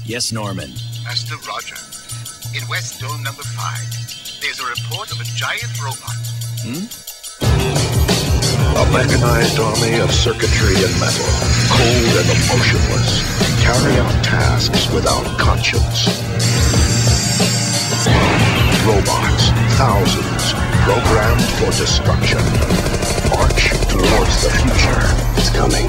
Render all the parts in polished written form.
Yes, Norman. Master Roger. In West Dome number 5, there's a report of a giant robot. A mechanized army of circuitry and metal, cold and emotionless, carry out tasks without conscience. Robots, thousands, programmed for destruction. March towards the future. It's coming.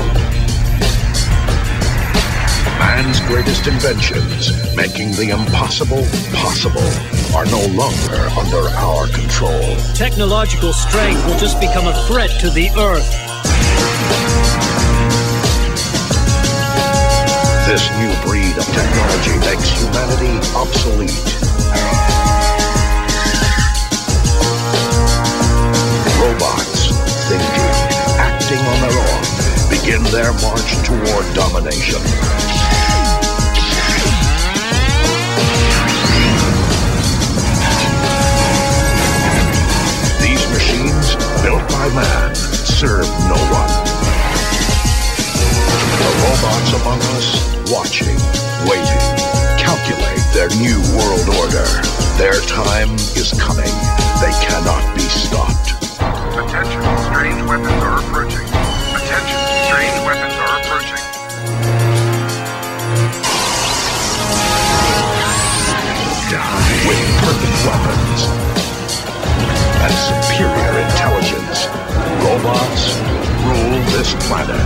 Man's greatest inventions, making the impossible possible, are no longer under our control. Technological strength will just become a threat to the Earth. This new breed of technology makes humanity obsolete. Robots, thinking, acting on their own, begin their march toward domination. These machines, built by man, serve no one. The robots among us, watching, waiting, calculate their new world order. Their time is coming. They cannot be stopped. Attention, strange weapons are approaching. Attention, strange weapons are approaching. With perfect weapons and superior intelligence, robots rule this planet.